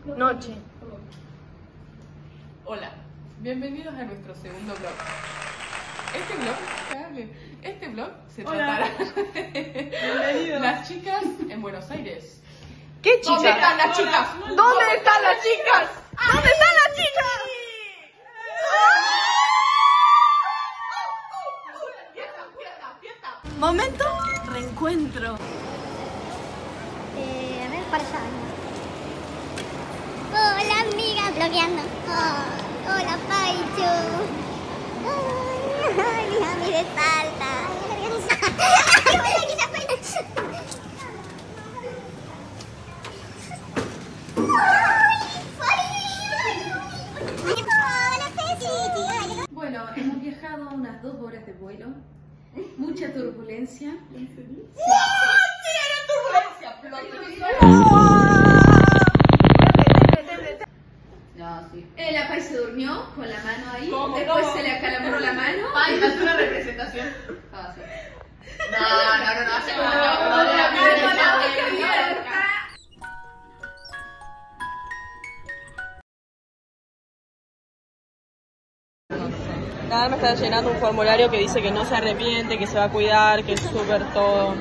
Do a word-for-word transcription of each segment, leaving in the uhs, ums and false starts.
Noche. Hola, bienvenidos a nuestro segundo vlog. Este vlog, este vlog se tratará de las chicas en Buenos Aires. ¿Qué chicas? ¿Dónde están las chicas? ¿Dónde están las chicas? ¿Dónde están las chicas? Momento reencuentro. Eh, a ver, para allá. Hola, amiga, blogueando. Oh, hola, Paicho. Ay, ay, mi mami de Salta. Bueno, hemos viajado unas dos horas de vuelo. Mucha turbulencia. ¿En serio? No, sí. Eh, la Pai se durmió con la mano ahí. ¿Cómo, Después cómo? se le acalambró la mano. Ay, hace una representación. Ah, sí. No, no, no, no, hace como una No, verdadera no, no, no, presentación. no, abierta. Nada, me está llenando un formulario que dice que no se arrepiente, que se va a cuidar, que es súper todo.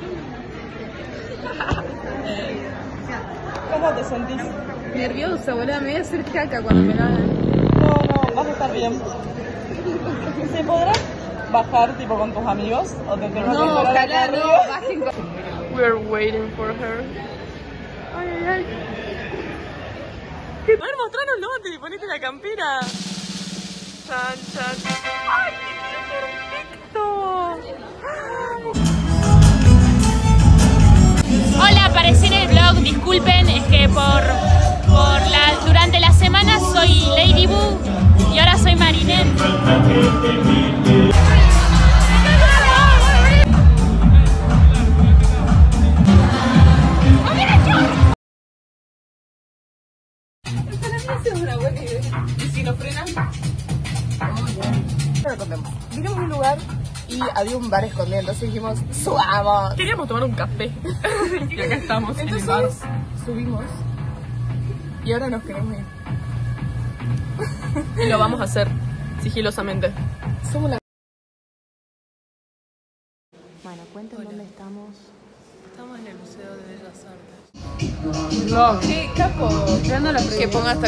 ¿Cómo te sentís? Nerviosa, boluda, me voy a hacer caca cuando me la hagan. No, no, vas a estar bien. ¿Se podrá bajar tipo con tus amigos? ¿O te tengo que No, esperar ojalá acá no, arriba? bajen con... We're waiting for her. Ay, ay, ay. A ver, mostranoslo antes y ponete la campera. Chan, chan. ¡Ay, qué perfecto! Hola, aparecí en el vlog, disculpen, es que por, por la, durante la semana soy Ladybug y ahora soy Marinette. ¿Y si nos frenan? Bueno, contemos. Vinimos a un lugar y había un bar escondido, entonces dijimos, ¡subamos! Queríamos tomar un café. Y acá estamos, entonces, en el bar. Subimos y ahora nos queremos ir. Y lo vamos a hacer sigilosamente. Somos la... Bueno, cuenten dónde estamos. Estamos en el Museo de Bellas Artes. No, qué capo. Que ponga hasta...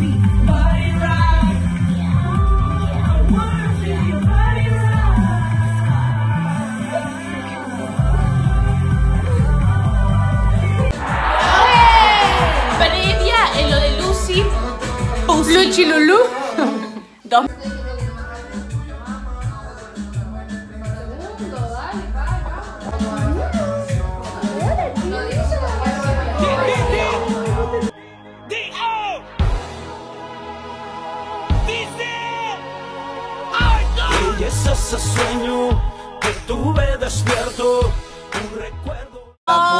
Previa en lo de Lucy. Luchi Lulu. Dos. Y es ese sueño que tuve despierto, un recuerdo.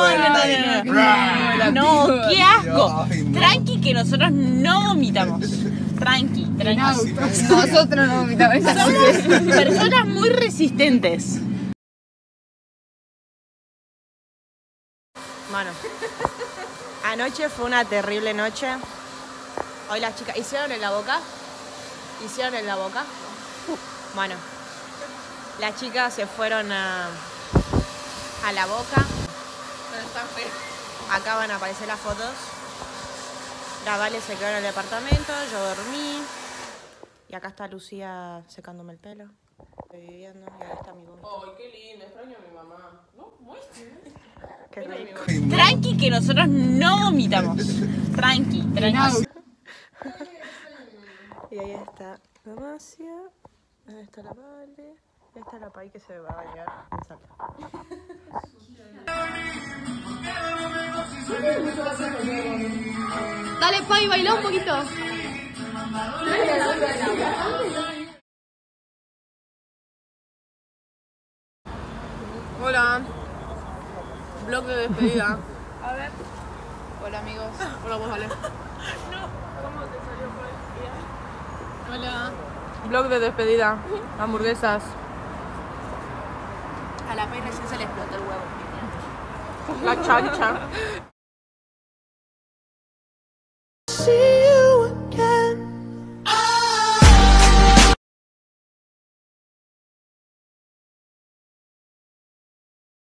No, qué asco. Tranqui que nosotros no vomitamos. Tranqui, tranqui. Nosotros no vomitamos. Somos personas muy resistentes. Bueno, anoche fue una terrible noche. Hoy las chicas, ¿hicieron en la boca? ¿Hicieron en la boca? Bueno, las chicas se fueron a, a la boca. Acá van a aparecer las fotos. La Vale se quedó en el departamento, yo dormí. Y acá está Lucía secándome el pelo. Estoy viviendo y ahí está mi vómito. Ay, qué lindo, extraño a mi mamá. ¿No? Qué rico. Tranqui que nosotros no vomitamos. Tranqui, tranqui. Y ahí está Damasia, ahí está la Vale, ahí está la Pai que se va a bañar en Salta. Dale, Pai, bailá un poquito. Hola. Vlog de despedida. A ver. Hola, amigos. Hola, vos, Ale. Hola. Vlog de despedida. Hamburguesas. A la Pai recién se le explotó el huevo. La chancha. sí.